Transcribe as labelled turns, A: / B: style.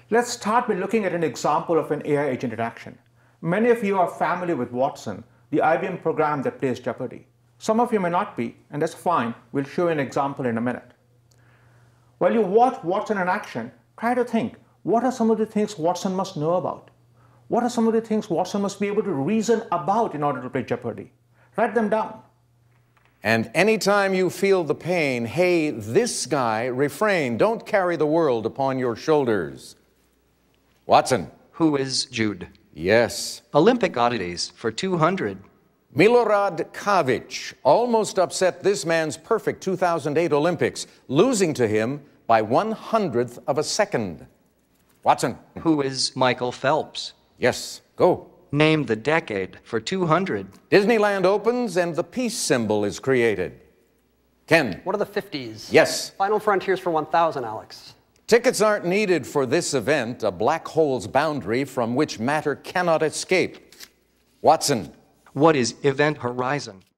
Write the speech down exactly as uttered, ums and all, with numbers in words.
A: Let's start by looking at an example of an A I agent in action. Many of you are familiar with Watson, the I B M program that plays Jeopardy. Some of you may not be, and that's fine. We'll show you an example in a minute. While you watch Watson in action, try to think, what are some of the things Watson must know about? What are some of the things Watson must be able to reason about in order to play Jeopardy? Write them down.
B: And anytime you feel the pain, hey, this guy, refrain. Don't carry the world upon your shoulders. Watson.
C: Who is Jude?
B: Yes.
C: Olympic oddities for two hundred.
B: Milorad Kavic almost upset this man's perfect two thousand eight Olympics, losing to him by one hundredth of a second. Watson.
C: Who is Michael Phelps?
B: Yes, go.
C: Name the decade for two hundred.
B: Disneyland opens and the peace symbol is created. Ken.
D: What are the fifties?
B: Yes.
D: Final Frontiers for one thousand, Alex.
B: Tickets aren't needed for this event, a black hole's boundary from which matter cannot escape. Watson.
C: What is Event Horizon?